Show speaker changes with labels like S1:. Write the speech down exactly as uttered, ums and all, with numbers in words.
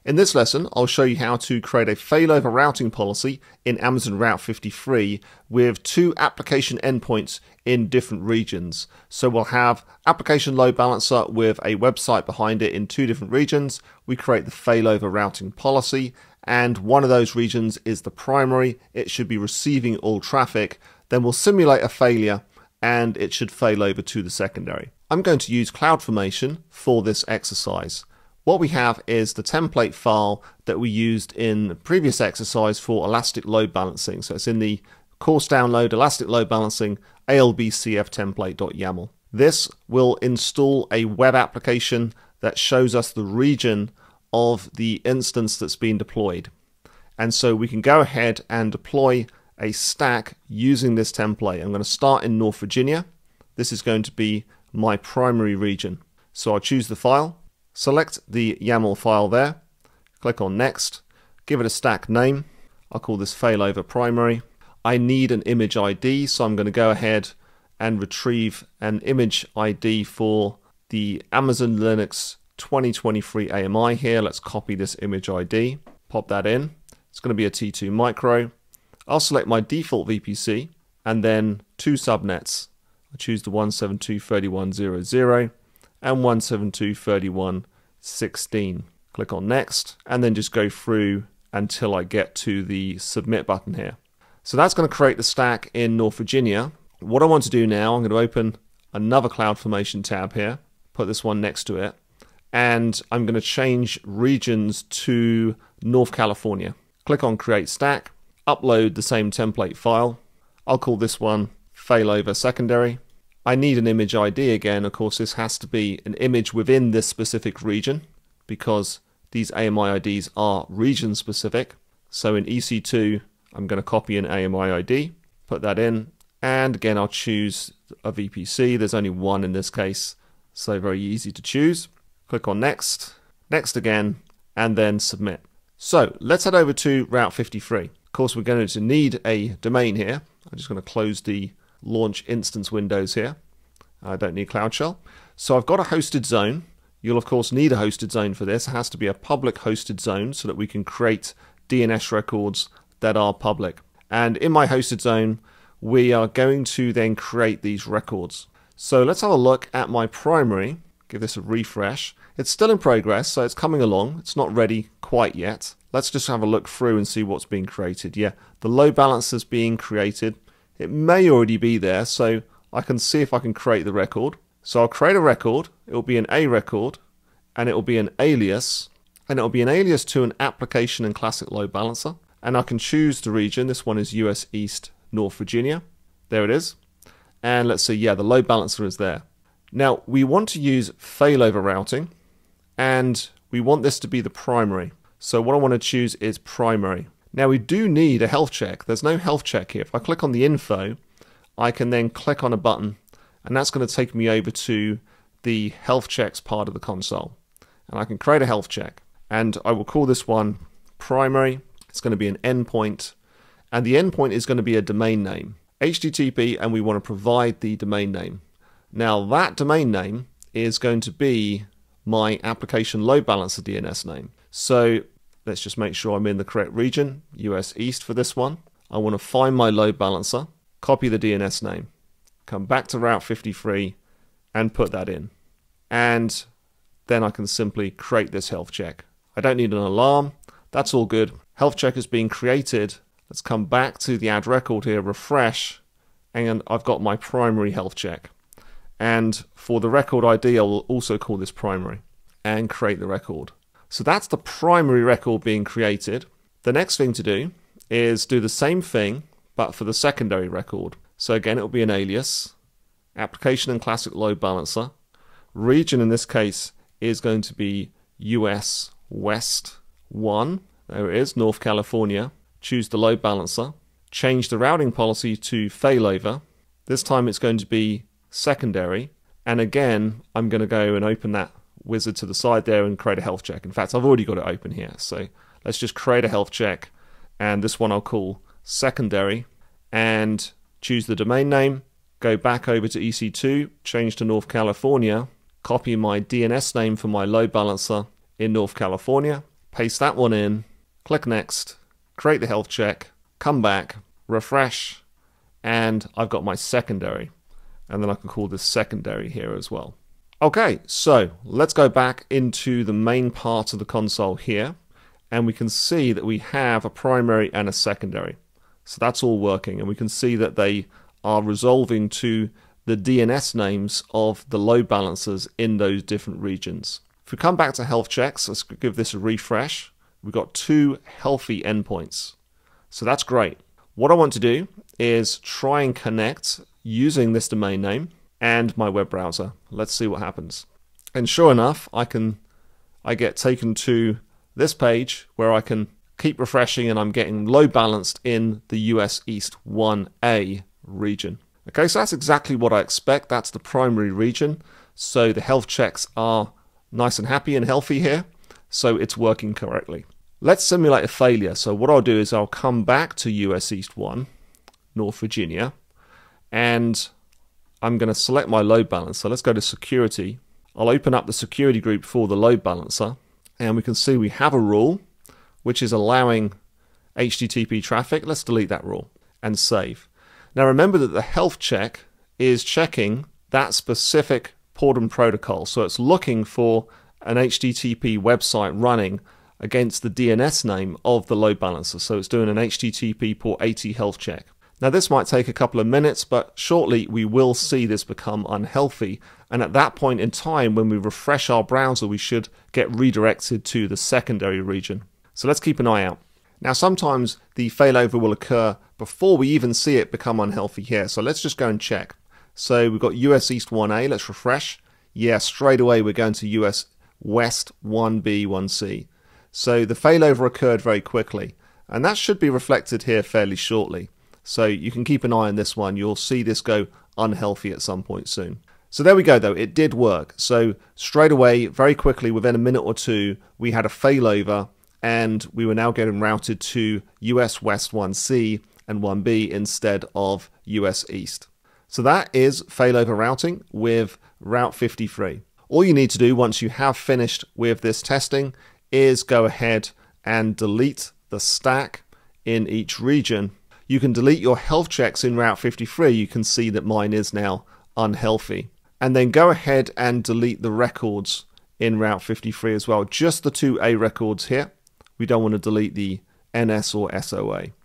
S1: In this lesson, I'll show you how to create a failover routing policy in Amazon Route fifty-three with two application endpoints in different regions. So we'll have application load balancer with a website behind it in two different regions. We create the failover routing policy, and one of those regions is the primary. It should be receiving all traffic. Then we'll simulate a failure and it should fail over to the secondary. I'm going to use CloudFormation for this exercise. What we have is the template file that we used in the previous exercise for Elastic Load Balancing. So it's in the course download, Elastic Load Balancing, A L B C F template.yaml. This will install a web application that shows us the region of the instance that's been deployed. And so we can go ahead and deploy a stack using this template. I'm going to start in North Virginia. This is going to be my primary region. So I'll choose the file. Select the YAML file there, click on Next, give it a stack name. I'll call this Failover Primary. I need an image I D, so I'm going to go ahead and retrieve an image I D for the Amazon Linux twenty twenty-three A M I here. Let's copy this image I D, pop that in. It's going to be a T two micro. I'll select my default V P C and then two subnets. I choose the one seventy-two dot thirty-one dot zero dot zero. and one seventy-two dot thirty-one dot sixteen. Click on Next and then just go through until I get to the Submit button here. So that's going to create the stack in North Virginia. What I want to do now, I'm going to open another CloudFormation tab here, put this one next to it, and I'm going to change regions to North California. Click on Create Stack, upload the same template file. I'll call this one Failover Secondary. I need an image I D again. Of course, this has to be an image within this specific region because these A M I I Ds are region specific. So in E C two, I'm going to copy an A M I I D, put that in, and again, I'll choose a V P C. There's only one in this case, so very easy to choose. Click on Next, Next again, and then Submit. So let's head over to Route fifty-three. Of course, we're going to need a domain here. I'm just going to close the launch instance windows here. I don't need Cloud Shell. So I've got a hosted zone. You'll of course need a hosted zone for this. It has to be a public hosted zone so that we can create D N S records that are public. And in my hosted zone, we are going to then create these records. So let's have a look at my primary. Give this a refresh. It's still in progress, so it's coming along. It's not ready quite yet. Let's just have a look through and see what's being created. Yeah, the load balancer is being created. It may already be there, so I can see if I can create the record. So I'll create a record, it will be an A record, and it will be an alias, and it will be an alias to an application and classic load balancer. And I can choose the region. This one is U S East, North Virginia. There it is. And let's see, yeah, the load balancer is there. Now, we want to use failover routing, and we want this to be the primary. So what I want to choose is primary. Now we do need a health check. There's no health check here. If I click on the info, I can then click on a button and that's going to take me over to the health checks part of the console. And I can create a health check and I will call this one primary. It's going to be an endpoint and the endpoint is going to be a domain name, H T T P, and we want to provide the domain name. Now that domain name is going to be my application load balancer D N S name. So let's just make sure I'm in the correct region, U S East for this one. I want to find my load balancer, copy the D N S name, come back to Route fifty-three and put that in. And then I can simply create this health check. I don't need an alarm. That's all good. Health check is being created. Let's come back to the add record here, refresh, and I've got my primary health check. And for the record I D, I will also call this primary and create the record. So that's the primary record being created. The next thing to do is do the same thing, but for the secondary record. So again, it will be an alias, application and classic load balancer. Region in this case is going to be U S West one. There it is, North California. Choose the load balancer. Change the routing policy to failover. This time it's going to be secondary. And again, I'm going to go and open that wizard to the side there and create a health check. In fact, I've already got it open here. So let's just create a health check. And this one I'll call secondary and choose the domain name. Go back over to E C two, change to North California, copy my D N S name for my load balancer in North California, paste that one in, click next, create the health check, come back, refresh, and I've got my secondary. And then I can call this secondary here as well. Okay, so let's go back into the main part of the console here, and we can see that we have a primary and a secondary. So that's all working, and we can see that they are resolving to the D N S names of the load balancers in those different regions. If we come back to health checks, let's give this a refresh. We've got two healthy endpoints. So that's great. What I want to do is try and connect using this domain name and my web browser. Let's see what happens. And sure enough, I can I get taken to this page where I can keep refreshing, and I'm getting load balanced in the U S East one A region. Okay, so that's exactly what I expect. That's the primary region. So the health checks are nice and happy and healthy here. So it's working correctly. Let's simulate a failure. So what I'll do is I'll come back to U S East one, North Virginia, and I'm going to select my load balancer. Let's go to security. I'll open up the security group for the load balancer, and we can see we have a rule which is allowing H T T P traffic. Let's delete that rule and save. Now remember that the health check is checking that specific port and protocol. So it's looking for an H T T P website running against the D N S name of the load balancer. So it's doing an H T T P port eighty health check. Now this might take a couple of minutes, but shortly we will see this become unhealthy. And at that point in time, when we refresh our browser, we should get redirected to the secondary region. So let's keep an eye out. Now sometimes the failover will occur before we even see it become unhealthy here. So let's just go and check. So we've got U S East one A, let's refresh. Yeah, straight away we're going to U S West one B, one C. So the failover occurred very quickly, and that should be reflected here fairly shortly. So you can keep an eye on this one. You'll see this go unhealthy at some point soon. So there we go though, it did work. So straight away, very quickly, within a minute or two, we had a failover, and we were now getting routed to U S West one C and one B instead of U S East. So that is failover routing with Route fifty-three. All you need to do once you have finished with this testing is go ahead and delete the stack in each region. You can delete your health checks in Route fifty-three. You can see that mine is now unhealthy. And then go ahead and delete the records in Route fifty-three as well. Just the two A records here. We don't want to delete the N S or S O A.